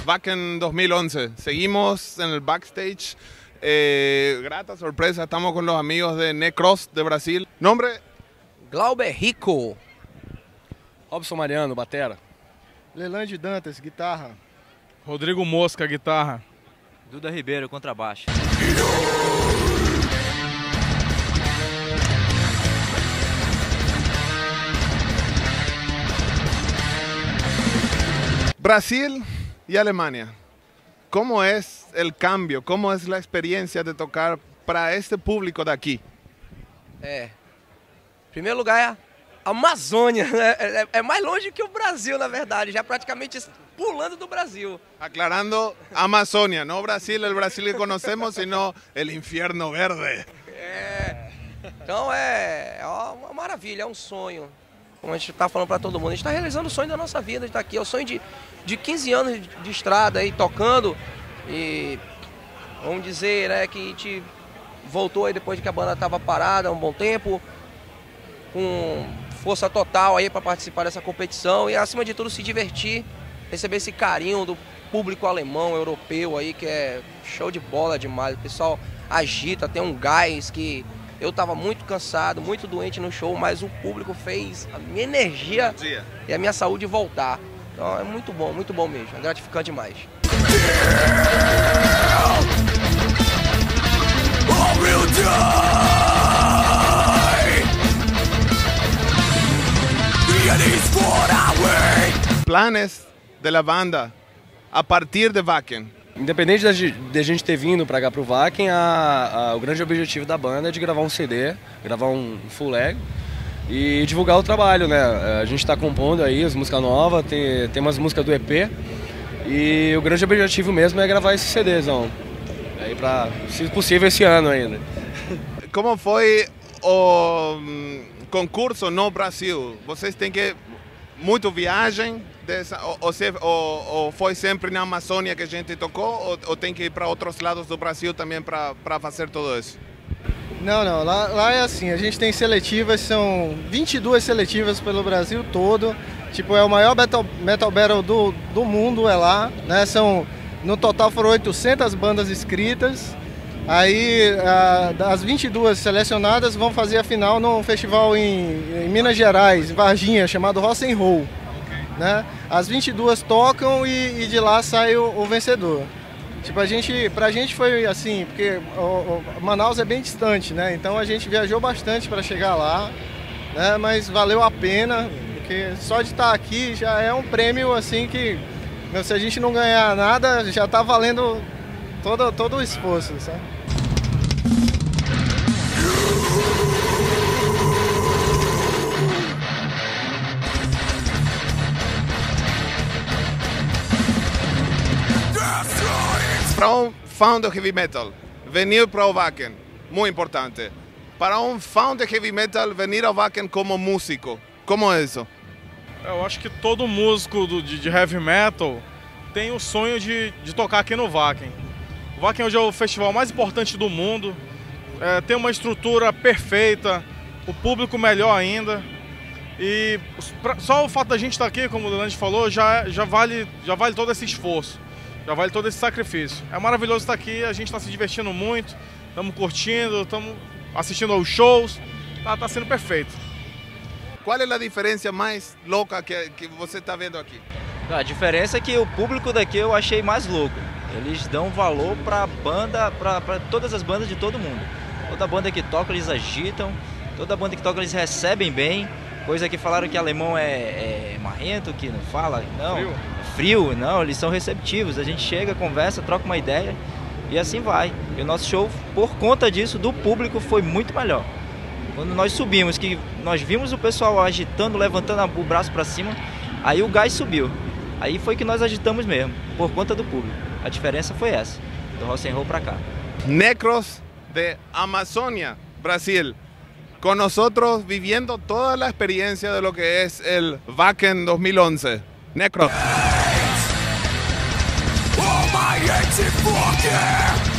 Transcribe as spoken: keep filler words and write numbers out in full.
Wacken dos mil once. Seguimos en el backstage. Eh, grata sorpresa, estamos con los amigos de Necros de Brasil. ¿Nombre? Glauber Rico. Robson Mariano, batera. Leland Dantas, guitarra. Rodrigo Mosca, guitarra. Duda Ribeiro, contrabaixo. Brasil y Alemania. ¿Cómo es el cambio? ¿Cómo es la experiencia de tocar para este público de aquí? É. Em primeiro lugar, a Amazônia. Né? É, é mais longe que o Brasil, na verdade. Já praticamente pulando do Brasil. Aclarando, Amazônia, no Brasil, el Brasil que conocemos, sino el infierno verde. É. Então é, é uma maravilha, é um sonho. Como a gente está falando para todo mundo, a gente está realizando o sonho da nossa vida de estar aqui. É o sonho de, de quinze anos de, de estrada aí, tocando. E vamos dizer, né, que a gente voltou aí depois de que a banda estava parada há um bom tempo, com força total aí para participar dessa competição e, acima de tudo, se divertir, receber esse carinho do público alemão, europeu aí, que é show de bola demais. O pessoal agita, tem um gás que eu estava muito cansado, muito doente no show, mas o público fez a minha energia e a minha saúde voltar. Então é muito bom, muito bom mesmo, é gratificante demais. Planes de la banda a partir de Wacken. Independente de a gente ter vindo para cá pro Wacken, a, a, o grande objetivo da banda é de gravar um C D, gravar um full leg e divulgar o trabalho, né? A gente está compondo aí as músicas novas, tem, tem umas músicas do E P e o grande objetivo mesmo é gravar esse CDzão. Aí pra, se possível, esse ano ainda. Como foi o um, concurso no Brasil? Vocês têm que muito viagem? Dessa, ou, ou, se, ou, ou foi sempre na Amazônia que a gente tocou, ou, ou tem que ir para outros lados do Brasil também para fazer tudo isso? Não, não, lá, lá é assim, a gente tem seletivas, são vinte e duas seletivas pelo Brasil todo, tipo, é o maior metal, metal battle do, do mundo, é lá, né, são, no total foram oitocentas bandas inscritas, aí a, as vinte e duas selecionadas vão fazer a final num festival em, em Minas Gerais, em Varginha, chamado Rock and Roll. Né? As vinte e duas tocam e, e de lá sai o, o vencedor. Tipo, a gente, pra gente foi assim, porque o, o Manaus é bem distante, né? Então a gente viajou bastante para chegar lá, né? Mas valeu a pena, porque só de estar aqui já é um prêmio assim que, se a gente não ganhar nada, já tá valendo todo, todo o esforço, sabe? Para um fã de heavy metal, venir para o Wacken, muito importante. Para um fã de heavy metal, venir ao Wacken como músico, como é isso? Eu acho que todo músico do, de, de heavy metal tem o sonho de, de tocar aqui no Wacken. O Wacken hoje é o festival mais importante do mundo, é, tem uma estrutura perfeita, o público melhor ainda. E só o fato da gente estar aqui, como o Leland falou, já, já, vale, já vale todo esse esforço. Já vale todo esse sacrifício. É maravilhoso estar aqui, a gente está se divertindo muito, estamos curtindo, estamos assistindo aos shows, está tá sendo perfeito. Qual é a diferença mais louca que, que você está vendo aqui? A diferença é que o público daqui eu achei mais louco. Eles dão valor para banda, para todas as bandas de todo mundo. Toda banda que toca eles agitam, toda banda que toca eles recebem bem. Coisa que falaram que alemão é, é marrento, que não fala, não. Frio. Frio, não, eles são receptivos. A gente chega, conversa, troca uma ideia e assim vai. E o nosso show, por conta disso, do público, foi muito melhor. Quando nós subimos, que nós vimos o pessoal agitando, levantando o braço para cima, aí o gás subiu. Aí foi que nós agitamos mesmo, por conta do público. A diferença foi essa, do rock and roll para cá. Necros de Amazônia, Brasil. Con nosotros viviendo toda la experiencia de lo que es el Wacken dos mil once. Necros. Oh my